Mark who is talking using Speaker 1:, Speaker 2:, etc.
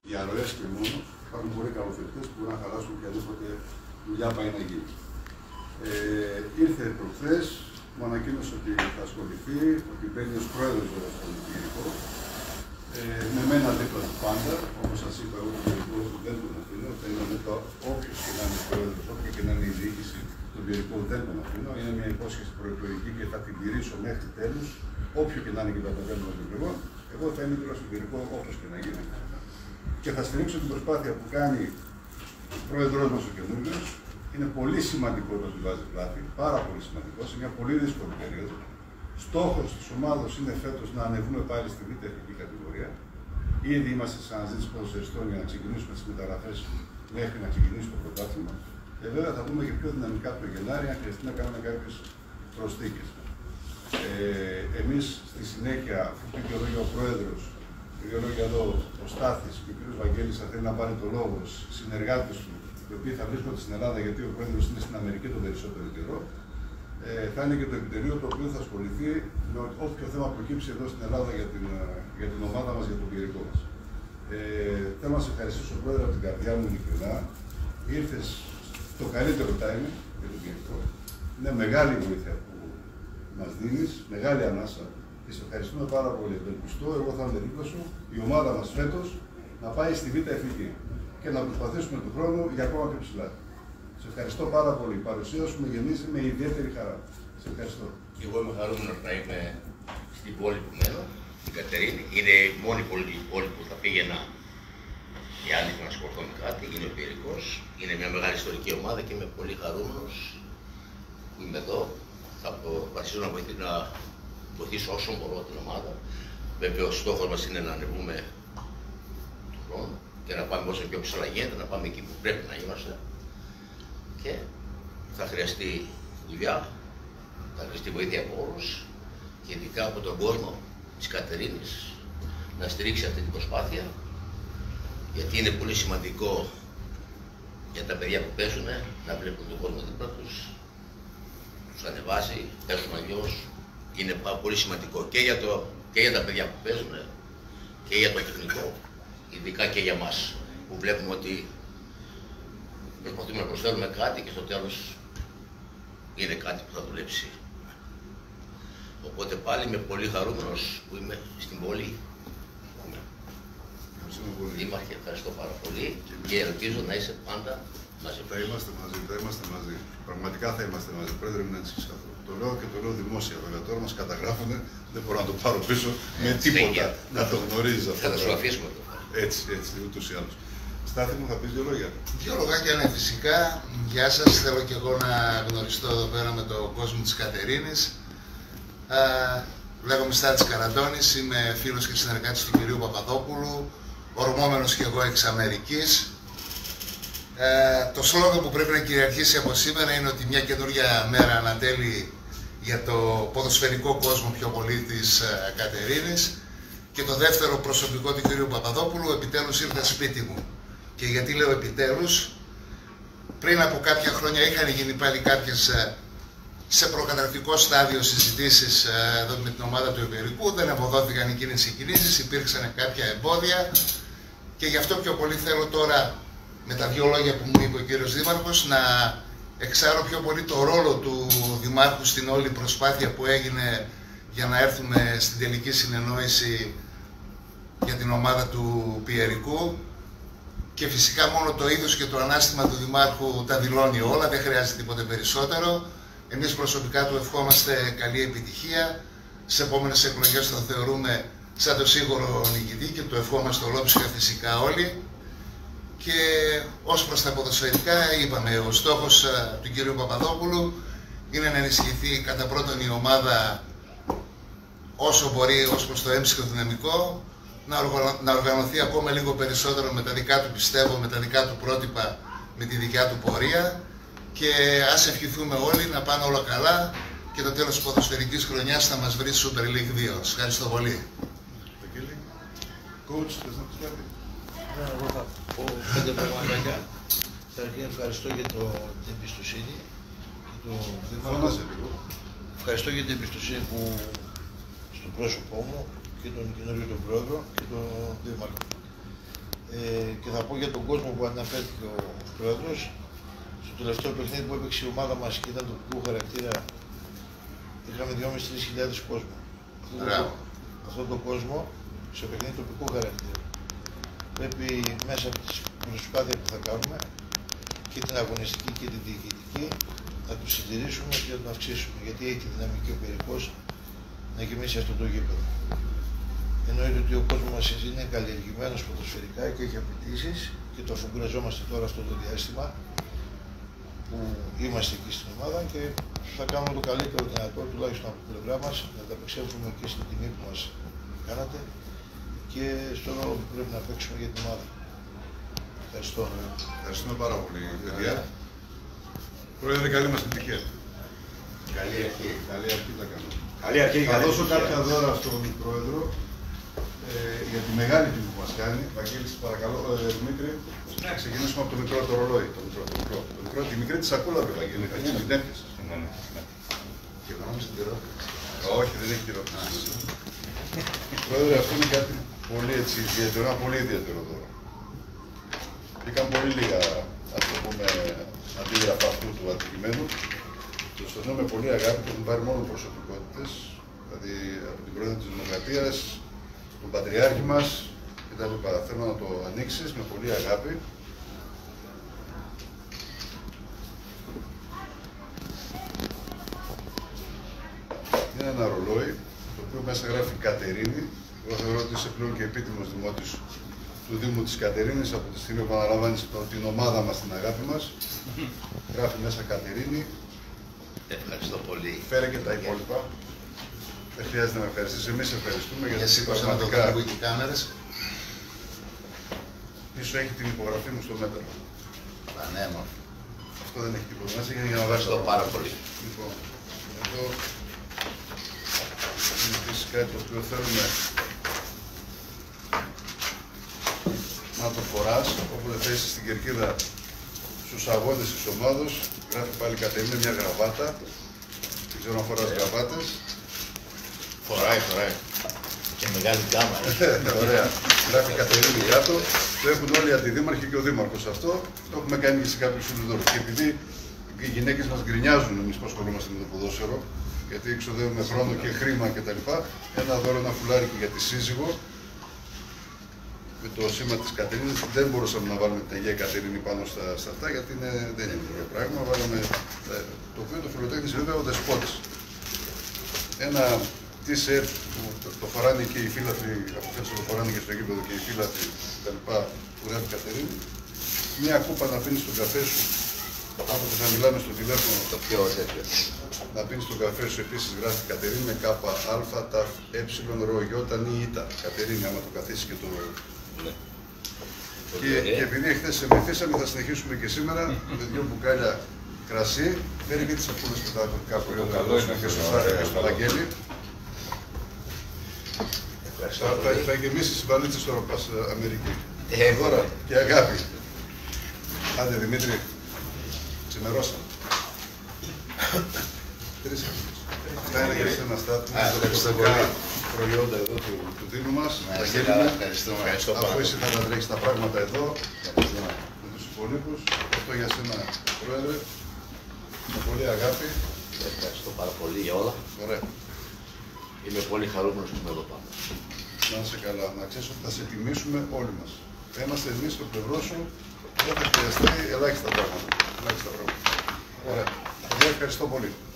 Speaker 1: Οι αρρωές και μόνο υπάρχουν πολύ καλοθετικές που μπορούν να χαλάσουν οποιαδήποτε δουλειά πάει να γίνει. Ήρθε προχθές, μου ανακοίνωσε ότι θα ασχοληθεί, ότι μπαίνει ως πρόεδρος του Ειρηνικού. Με μένα δίπλα του πάντα, όπως σας είπα, εγώ τον Ειρηνικό δεν τον αφήνω. Θα είμαι δίπλα όποιος και να είναι πρόεδρος, όποια και να είναι η διοίκηση του Ειρηνικού δεν τον αφήνω. Είναι μια υπόσχεση προεκλογική και θα την τηρήσω μέχρι τέλους. Όποιο και να είναι και το αποτέλεσμα του Ειρηνικού, εγώ θα είμαι δίπλα στον Ειρηνικό όπως και να γίνει. Και θα στηρίξω την προσπάθεια που κάνει ο πρόεδρος μας ο καινούριος. Είναι πολύ σημαντικό το ότι βάζει πλάτη, πάρα πολύ σημαντικό, σε μια πολύ δύσκολη περίοδο. Στόχος της ομάδος είναι φέτος να ανεβούμε πάλι στη β' εθνική κατηγορία. Ήδη είμαστε σε αναζήτηση ποδοσφαιριστών για να ξεκινήσουμε τις μεταγραφές μέχρι να ξεκινήσει το πρωτάθλημα. Και βέβαια θα δούμε και πιο δυναμικά το Γενάρη, αν χρειαστεί να κάνουμε κάποιες προσθήκες. Εμείς στη συνέχεια, αφού πει δύο λόγια ο πρόεδρος, δύο λόγια εδώ ο Στάθης και ο κ. Βαγγέλης θα θέλει να πάρει το λόγο, συνεργάτες του, οι οποίοι θα βρίσκονται στην Ελλάδα, γιατί ο πρόεδρος είναι στην Αμερική τον περισσότερο καιρό. Θα είναι και το επιτελείο το οποίο θα ασχοληθεί με όποιο θέμα προκύψει εδώ στην Ελλάδα για την ομάδα μας, για τον πυρηνικό μας. Θέλω να σε ευχαριστήσω, πρόεδρε, από την καρδιά μου ειλικρινά. Ήρθες στο καλύτερο timing για τον πυρηνικό. Είναι μεγάλη βοήθεια που μας δίνεις, μεγάλη ανάσα. Και σε ευχαριστούμε πάρα πολύ. Ευελπιστώ, εγώ θα είμαι δίπλα σου, η ομάδα μας φέτος να πάει στη β' εθνική και να προσπαθήσουμε τον χρόνο για ακόμα πιο ψηλά. Σε ευχαριστώ πάρα πολύ. Η παρουσία σου με γεμίσει με ιδιαίτερη χαρά. Σε ευχαριστώ.
Speaker 2: Και εγώ είμαι χαρούμενος να είμαι στην πόλη που μένω, την Κατερίνη. Είναι η μόνη πόλη που θα πήγαινα για άλλη να ασχοληθώ με κάτι. Είναι ο Πυρηνικός. Είναι μια μεγάλη ιστορική ομάδα και είμαι πολύ χαρούμενος που είμαι εδώ. Θα προσπαθήσω να βοηθήσω όσο μπορώ την ομάδα. Βέβαια, ο στόχος μας είναι να ανεβούμε τον χρόνο και να πάμε όσο πιο ψηλά γίνεται, να πάμε εκεί που πρέπει να είμαστε. Και θα χρειαστεί δουλειά, θα χρειαστεί βοήθεια από όλους και ειδικά από τον κόσμο της Κατερίνης να στηρίξει αυτή την προσπάθεια, γιατί είναι πολύ σημαντικό για τα παιδιά που παίζουν να βλέπουν τον κόσμο δίπλα τους, τους ανεβάζει, παίζουν αλλιώς. Είναι πολύ σημαντικό και για τα παιδιά που παίζουν και για το τεχνικό, ειδικά και για μας που βλέπουμε ότι προσπαθούμε να προσφέρουμε κάτι και στο τέλος είναι κάτι που θα δουλέψει. Οπότε πάλι είμαι πολύ χαρούμενος που είμαι στην πόλη. Δήμαρχε, ευχαριστώ πάρα πολύ και ελπίζω να είσαι πάντα μαζί.
Speaker 1: Θα είμαστε μαζί. Πραγματικά θα είμαστε μαζί. Πρόεδρε, μην ανησυχείς καθόλου. Το λέω και το λέω δημόσια. Βέβαια, τώρα μας καταγράφουν, δεν μπορώ να το πάρω πίσω με τίποτα. Να το γνωρίζεις αυτό.
Speaker 2: Θα τα σου αφήσουμε το.
Speaker 1: Έτσι, ούτως ή άλλως. Στάθη μου, θα πεις δύο λόγια.
Speaker 3: Δύο λογάκια, ναι, φυσικά. Γεια σας. Θέλω και εγώ να γνωριστώ εδώ πέρα με τον κόσμο της Κατερίνης. Λέγομαι Στάθης Καραντώνης, είμαι φίλος και συνεργάτης του κυρίου Παπαδόπουλου, ορμόμενος και εγώ εξ Αμερικής. Το σλόγγαν που πρέπει να κυριαρχήσει από σήμερα είναι ότι μια καινούργια μέρα ανατέλει για το ποδοσφαιρικό κόσμο πιο πολύ της Κατερίνης. Και το δεύτερο προσωπικό του κυρίου Παπαδόπουλου, επιτέλους ήρθα σπίτι μου. Και γιατί λέω επιτέλους, πριν από κάποια χρόνια είχαν γίνει πάλι κάποιες σε προκαταρκτικό στάδιο συζητήσεις εδώ με την ομάδα του Ιβερικού, δεν αποδόθηκαν εκείνες οι κινήσεις, υπήρξαν κάποια εμπόδια και γι' αυτό πιο πολύ θέλω τώρα, με τα δύο λόγια που μου είπε ο κύριος Δήμαρχος, να εξάρω πιο πολύ το ρόλο του Δημάρχου στην όλη προσπάθεια που έγινε για να έρθουμε στην τελική συνεννόηση για την ομάδα του Πιερικού. Και φυσικά μόνο το είδος και το ανάστημα του Δημάρχου τα δηλώνει όλα, δεν χρειάζεται τίποτε περισσότερο. Εμείς προσωπικά του ευχόμαστε καλή επιτυχία. Σε επόμενες εκλογές τον θεωρούμε σαν το σίγουρο νικητή και του ευχόμαστε ολόψυχα φυσικά όλοι. Και ως προς τα ποδοσφαιρικά είπαμε, ο στόχος του κ. Παπαδόπουλου είναι να ενισχυθεί κατά πρώτον η ομάδα όσο μπορεί ως προς το έμψυχο δυναμικό, να οργανωθεί ακόμα λίγο περισσότερο με τα δικά του, πιστεύω, με τα δικά του πρότυπα, με τη δικιά του πορεία και ας ευχηθούμε όλοι να πάνε όλα καλά και το τέλος της ποδοσφαιρικής χρονιάς θα μας βρει Super League 2. Σας ευχαριστώ πολύ.
Speaker 1: Coach, θες να πεις κάτι?
Speaker 4: Εγώ θα πω 5 πραγματάκια. Καταρχήν ευχαριστώ για την εμπιστοσύνη και το ευχαριστώ για την εμπιστοσύνη που στο πρόσωπό μου και τον καινούριο τον πρόεδρο και τον δήμαρχο. Και θα πω για τον κόσμο που αναφέρθηκε ο Πρόεδρος. Στο τελευταίο παιχνίδι που έπαιξε η ομάδα μας και ήταν τοπικού χαρακτήρα, είχαμε 2.500-3.000 κόσμο. Αυτόν τον κόσμο, σε παιχνίδι τοπικού χαρακτήρα, πρέπει μέσα από την προσπάθεια που θα κάνουμε και την αγωνιστική και την διοικητική να τους συντηρήσουμε και να τον αυξήσουμε. Γιατί έχει τη δυναμική ο Περικός να γεμίσει αυτό το γήπεδο. Εννοείται ότι ο κόσμος μας είναι καλλιεργημένος ποδοσφαιρικά και έχει απαιτήσεις και το αφουγκραζόμαστε τώρα αυτό το διάστημα που είμαστε εκεί στην ομάδα και θα κάνουμε το καλύτερο δυνατό, τουλάχιστον από την πλευρά μας, να ανταπεξέλθουμε και στην τιμή που μας κάνατε και στον ρόλο που πρέπει να παίξουμε για την ομάδα. Ευχαριστώ.
Speaker 1: Ευχαριστούμε πάρα πολύ, παιδιά. Πρόεδρε, καλή μας επιτυχία.
Speaker 2: Καλή αρχή.
Speaker 1: Καλή αρχή τα κάνω.
Speaker 2: Καλή αρχή.
Speaker 1: Θα δώσω κάποια δώρα στον Πρόεδρο για τη μεγάλη τιμή που μας κάνει. Βαγγέλη, παρακαλώ, Δημήτρη, να ξεκινήσουμε από το μικρό το ρολόι. Τη μικρή τη σακούλα, Βαγγέλη. Την έπιασες.
Speaker 3: Και εγώ νόμιζα την τυρό.
Speaker 1: Όχι, δεν έχει τυρό. Πρόεδρε, αυτό είναι κάτι πολύ ιδιαίτερο, ένα πολύ ιδιαίτερο δώρο. Είχαν πολύ λίγα, ας το πούμε, αντίγραφα αυτού του αντικειμένου. Το στενό με πολύ αγάπη, το έχουν πάρει μόνο προσωπικότητες, δηλαδή από την πρόεδρο της Δημοκρατίας, τον Πατριάρχη μας κτλ. Θέλω να το ανοίξεις με πολύ αγάπη. Είναι ένα ρολόι, το οποίο μέσα γράφει Κατερίνη. Εγώ θεωρώ ότι είσαι πλέον και επίτιμος δημότης του Δήμου της Κατερίνης, από τη στιγμή που αναλαμβάνεις την ομάδα μας, την αγάπη μας. Γράφει μέσα Κατερίνη.
Speaker 2: Ευχαριστώ πολύ.
Speaker 1: Φέρε και τα υπόλοιπα. Δεν χρειάζεται να με ευχαριστήσεις. Εμείς ευχαριστούμε γιατί
Speaker 3: σήκωσε να το δούμε και οι κάμερες.
Speaker 1: Πίσω έχει την υπογραφή μου στο μέτρο.
Speaker 3: Πανέμορφο.
Speaker 1: Αυτό δεν έχει τίποτα μέσα για να βάζει
Speaker 2: το πάρα πολύ.
Speaker 1: Λοιπόν, εδώ είναι επίσης κάτι το οποίο θέλουμε να το φοράς, όποτε θέσεις στην κερκίδα στους αγώνες της ομάδος. Γράφει πάλι Κατερίνα μια γραβάτα. Δεν ξέρω αν φοράς γραβάτες.
Speaker 2: Φοράει. Και μεγάλη γκάμα.
Speaker 1: Ωραία. Γράφει Κατερίνη κάτω. Το έχουν όλοι οι αντιδήμαρχοι και ο δήμαρχος αυτό. Το έχουμε κάνει και σε κάποιους ουρδόρους. Και επειδή οι γυναίκες μας γκρινιάζουν εμείς που ασχολούμαστε με το ποδόσφαιρο, γιατί εξοδεύουμε χρόνο και χρήμα κτλ. Ένα δώρο, ένα φουλάρι και για τη σύζυγο. Με το σήμα της Κατερίνης δεν μπορούσαμε να βάλουμε την Αγία Κατερίνη πάνω στα αυτά, γιατί δεν είναι ωραίο πράγμα. Βάλαμε το οποίο το φιλοτέχνησε βέβαια ο Δεσπότης. Ένα t-shirt που το φοράνε και οι φίλαθλοι, από φέτος το φοράνε και στο γήπεδο και οι φίλαθλοι κτλ. Που γράφει Κατερίνη. Μια κούπα να πίνεις τον καφέ σου, όποτε θα μιλάμε στο τηλέφωνο.
Speaker 2: Το πιο τέτοιο.
Speaker 1: Να πίνεις τον καφέ σου επίσης γράφει Κατερίνη με ΚΑ, ΤΑΦ, ΡΟΙ, ΙΤΑ. Κατερίνη, άμα το καθίσει και το.
Speaker 2: Ναι.
Speaker 1: Και επειδή χθες σε μεθύσαμε, θα συνεχίσουμε και σήμερα με 2 μπουκάλια κρασί. Φέρει και τις σακούλες με τα αγροτικά προϊόντα και στο Σάρια και στο Βαγγέλη. Θα γεμίσει τις βαλίτσες τώρα που πας Αμερική. Δώρα και αγάπη. Άντε Δημήτρη, ξημερώσαμε. 3 σακούλες. Αυτά είναι για σένα στάτου. Προϊόντα εδώ του Δήμου μας. Αφού εσύ θα τα τρέξεις τα πράγματα εδώ με τους υπολείπους. Αυτό για σένα, Πρόεδρε. Με πολύ αγάπη.
Speaker 2: Ευχαριστώ πάρα πολύ για όλα.
Speaker 1: Ωραία.
Speaker 2: Είμαι πολύ χαρούμενος που είμαι εδώ πάνω.
Speaker 1: Να είσαι καλά. Να ξέρεις ότι θα σε τιμήσουμε όλοι μας. Θα είμαστε εμείς στο πλευρό σου. Δεν θα χρειαστεί ελάχιστα πράγματα. Ωραία. Ευχαριστώ πολύ.